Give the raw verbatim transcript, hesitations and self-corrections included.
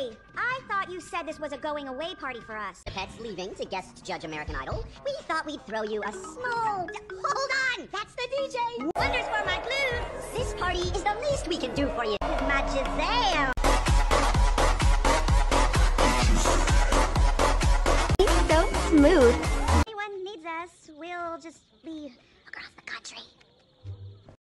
Hey, I thought you said this was a going away party for us. The pet's leaving to guest judge American Idol. We thought we'd throw you a small... Hold on! That's the D J! Wonders for my glue! This party is the least we can do for you. My Giselle! He's so smooth. If anyone needs us, we'll just leave across the country.